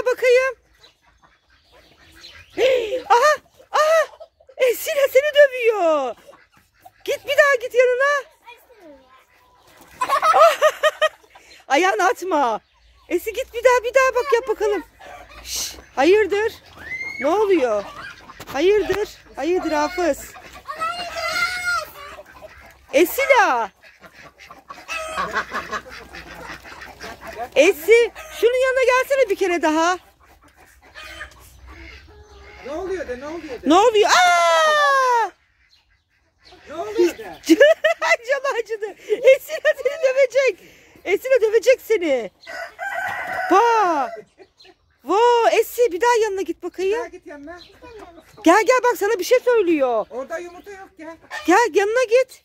daha bakayım. Aha. Aha. Sina seni dövüyor. Git bir daha git yanına. Ayağını atma. Esi git bir daha bak yap bakalım. Şş, hayırdır? Ne oluyor? Hayırdır? Hayırdır Hafız? Esila. Esi şunun yanına gelsene bir kere daha. Ne oluyor de, ne oluyor de? Ne oluyor? Aa! Ne oluyor de? Canı acıdı. Esila seni dövecek. Esila dövecek seni. Esi bir daha yanına git bakayım. Gel git yanına. Gel bak sana bir şey söylüyor. Orada yumurta yok gel. Gel yanına git.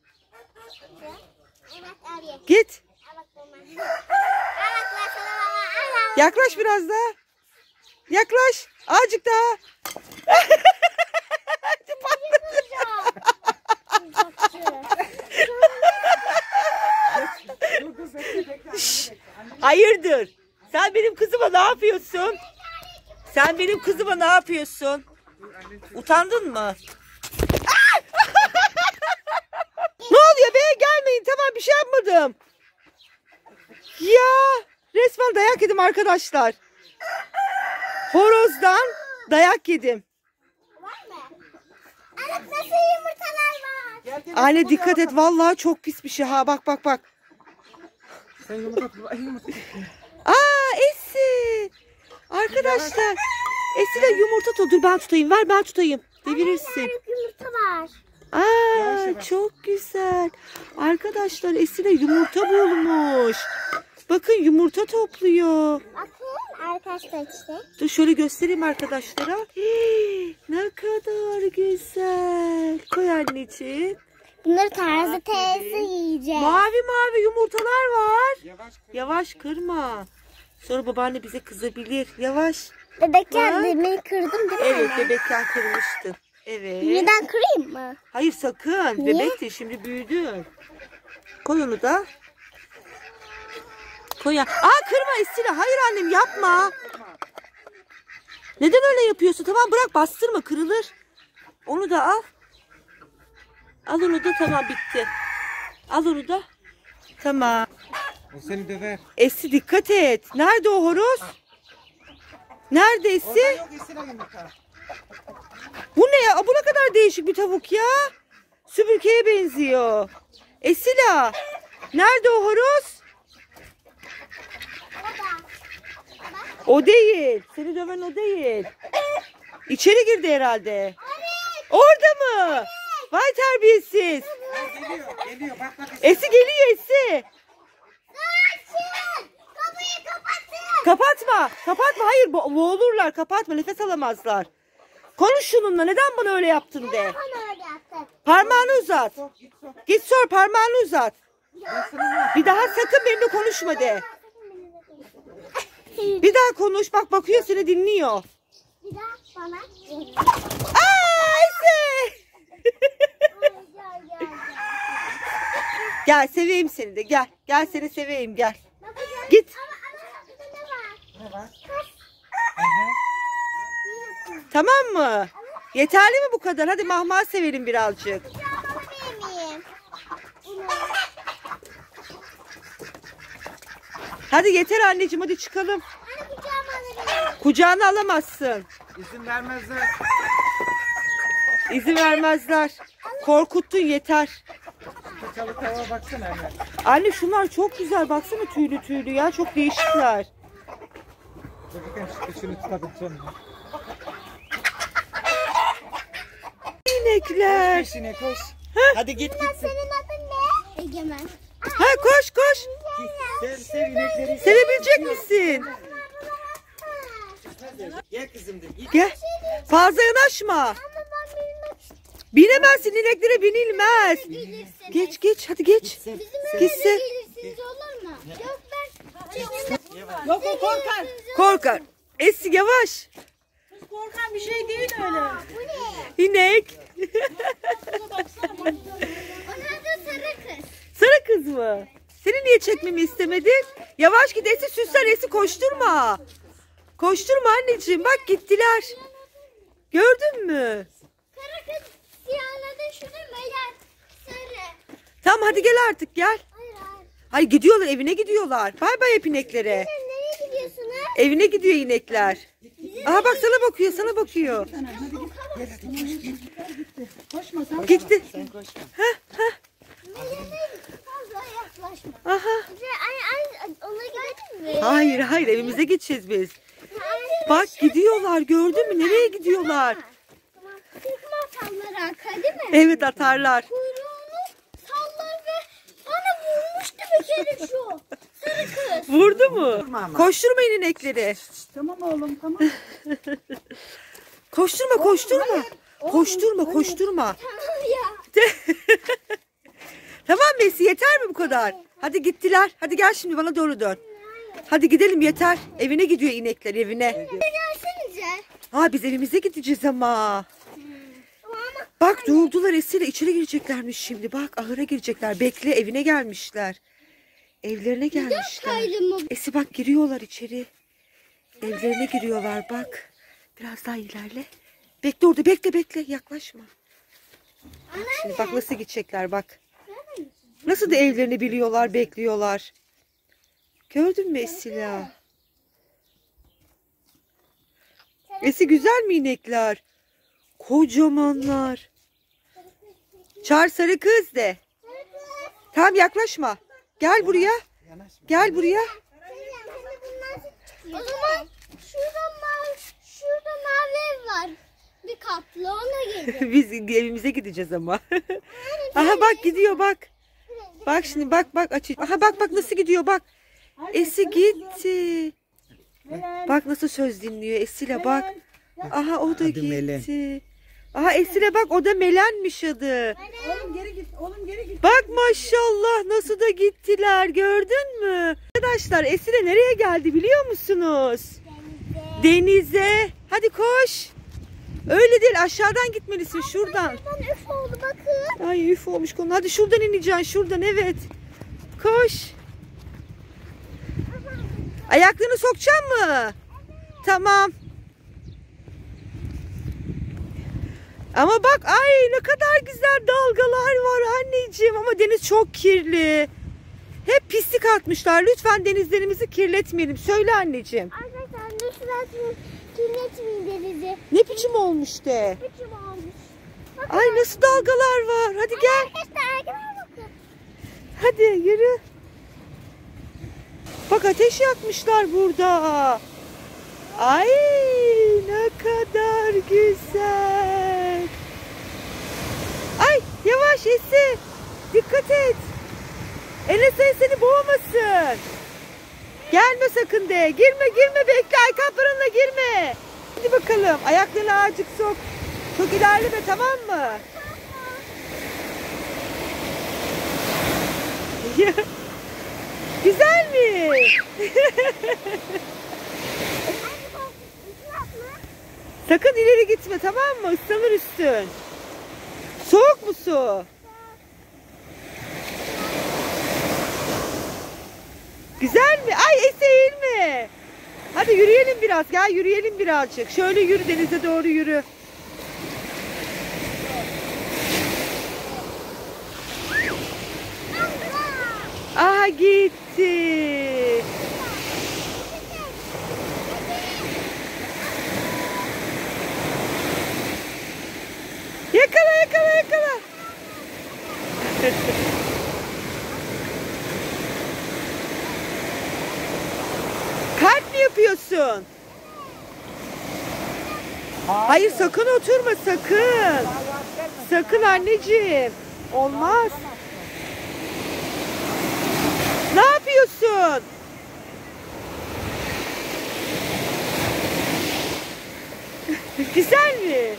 Git. Yaklaş biraz daha. Yaklaş. Azıcık daha. Hayırdır? Sen benim kızıma ne yapıyorsun? Sen benim kızıma ne yapıyorsun? Utandın mı? Ne oluyor be? Gelmeyin. Tamam bir şey yapmadım. Ya resmen dayak yedim arkadaşlar. Horozdan dayak yedim. Anne nasıl yumurtalar var? Gel, Anne dikkat et. Vallahi çok pis bir şey ha. Bak. Sen yumurta. Esi. Arkadaşlar. Esi de yumurta dur ben tutayım. Ver ben tutayım. Devirirsin. Yumurta var. Yavaş. Çok güzel. Arkadaşlar Esi de yumurta bulmuş. Bakın yumurta topluyor. Bakın arkadaşlar işte. Dur şöyle göstereyim arkadaşlara. Ne kadar güzel. Koy anneciğim. Bunları tarzı teyze yiyecek. Mavi yumurtalar var. Yavaş. Yavaş kırma. Sonra babaanne bize kızabilir. Yavaş. Bebekken demin kırdım değil mi? Evet bebekken kırmıştın. Evet. Yeniden kırayım mı? Hayır sakın. Niye? Bebekti şimdi büyüdün. Koy onu da. Koy ya. Kırma Esila. Hayır annem yapma. Neden öyle yapıyorsun? Tamam bırak bastırma kırılır. Onu da al. Al onu da tamam bitti. Al onu da. Tamam. O seni döver. Esi dikkat et. Nerede o horoz? Nerede Orada Esi? yok esine yumurta. Bu ne ya? Bu ne kadar değişik bir tavuk ya. Süpürgeye benziyor. Esila. Nerede o horoz? O değil. Seni döven o değil. İçeri girdi herhalde. Orada mı? Vay terbiyesiz. Geliyor. Bak. Esi geliyor Esi. Kapıyı kapatın. Kapatma. Hayır boğulurlar. Kapatma. Nefes alamazlar. Konuş şununla. Neden bana öyle yaptın de. Bana öyle yaptın. Parmağını uzat. Git sok. Git sor parmağını uzat. Ben sana Bir daha sakın benimle konuşma de. Bir daha konuş. Bak bakıyor seni dinliyor. Bir daha bana. Esi. Gel seveyim seni de gel. Gel seni seveyim gel. Git. ne var? Tamam mı? Yeterli mi bu kadar? Hadi mahmah sevelim birazcık. Hadi yeter anneciğim hadi çıkalım. Kucağına alamazsın. İzin vermezler. İzin vermezler. Korkuttun yeter. Kaçalı tava baksana anne. Anne şunlar çok güzel. Baksana tüylü ya. Çok değişikler. Bakın şunu tutabileceğim. İnekler. Peşine koş. Hadi git. Senin adın ne? Egemen. Ha koş. Sev inekleri. Sevebilecek misin? Gel kızım de. Git. Gel. Fazla yanaşma. Binemezsin ineklere binilmez. Geç hadi geç. Gitsin. Gelirsiniz olur mu? Yok ben. Yok o korkar. Korkar. Esi yavaş. Korkan bir şey değil öyle. Bu ne? İnek. Baksana. Onun adı sarı kız. Sarı kız mı? Seni niye çekmemi istemedin? Yavaş git Esi süslen Esi koşturma. Koşturma anneciğim. Bak gittiler. Gördün mü? Kara kız siyahla şunu meğer sarı. Tamam hadi gel artık gel. Hayır hayır. Ay gidiyorlar, evine gidiyorlar. Bay bay hep ineklere. Sen nereye gidiyorsun ha? Evine gidiyor inekler. Aha bak sana bakıyor, sana bakıyor. Koşma sen. Gitti. Sen koşma. Fazla yaklaşma. Aha. Ona gidelim mi? Hayır hayır, evimize gideceğiz biz. Bak gidiyorlar, gördün mü? Nereye gidiyorlar? Tamam. Sıkma sallar arka değil mi? Evet atarlar. Kuyruğunu sallar ve bana vurmuştu bir kere şu. Sarı kız. Vurdu mu? Vurma ama. Koşturmayın inekleri. Tamam oğlum tamam. Koşturma, koşturma. Koşturma, koşturma. Tamam ya. Tamam Besi, yeter mi bu kadar? Hadi gittiler. Hadi gel şimdi bana doğru dön. Hadi gidelim yeter. Evine gidiyor inekler, evine. Gelsenize. Ha biz evimize gideceğiz ama. Ama Bak durdular Esile, içeri gireceklermiş şimdi. Bak ahıra girecekler. Bekle, evine gelmişler. Evlerine gelmişler. kaydı mı? Esi bak giriyorlar içeri. Evlerine giriyorlar bak. Biraz daha ilerle. Bekle orada, bekle yaklaşma. Bak şimdi bak nasıl gidecekler bak. Nasıl da evlerini biliyorlar, bekliyorlar. Gördün mü Esila? Esi güzel mi inekler? Kocamanlar. Çağır sarı kız de. Tamam yaklaşma. Gel buraya. Yanaşma. Gel buraya. O zaman şurada mavi ev var. Bir katlı ona gelin. Biz evimize gideceğiz ama. Aha bak gidiyor bak. Bak şimdi bak aç. Aha bak nasıl gidiyor bak. Esi gitti. Bak nasıl söz dinliyor Esile bak. Aha o da Adı Melen. gitti. Aha Esile bak o da Melen'miş adı. Oğlum geri git. Oğlum geri git. Bak maşallah nasıl da gittiler gördün mü? Arkadaşlar Esile nereye geldi biliyor musunuz? Denize. Hadi koş. Öyle değil aşağıdan gitmelisin şuradan. Ben üf oldu bakın. Ay üf olmuş konu. Hadi şuradan ineceksin şuradan evet. Koş. Ayaklarını sokacaksın mı? Tamam. Ama bak ay ne kadar güzel dalgalar var anneciğim ama deniz çok kirli. Hep pislik atmışlar. Lütfen denizlerimizi kirletmeyelim. Söyle anneciğim. Arkadaşlar lütfen kirletmeyin denizi. Ne biçim olmuş de. Biçim olmuş. Ay nasıl dalgalar var. Hadi gel. Arkadaşlar arkadaşlar bakın. Hadi yürü. Bak ateş yakmışlar burada. Ay ne kadar güzel. Ay yavaş Esi. Dikkat et. Enes seni boğmasın. Gelme sakın de. Girme bekle. Ay kaplarınla girme. Hadi bakalım. Ayaklarını azıcık sok. Çok ilerleme tamam mı? Güzel mi? Sakın ileri gitme tamam mı? Islanır üstün. Soğuk mu su? Güzel mi? Ay Esi mi? Hadi yürüyelim biraz. Gel yürüyelim birazcık. Şöyle yürü denize doğru yürü. Aha gitti. Yakala. Kalp mi yapıyorsun? Hayır sakın oturma sakın. Sakın anneciğim. Olmaz. Ne yapıyorsun? Güzel mi?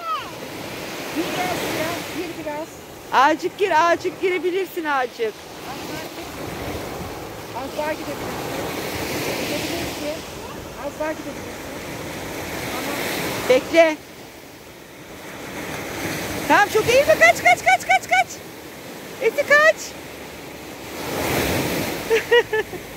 Gir biraz. Azıcık girebilirsin azıcık. Az daha gidebilirsin. Az daha gidebilirsin. Bekle. Tamam çok iyi mi? Kaç. Eti kaç.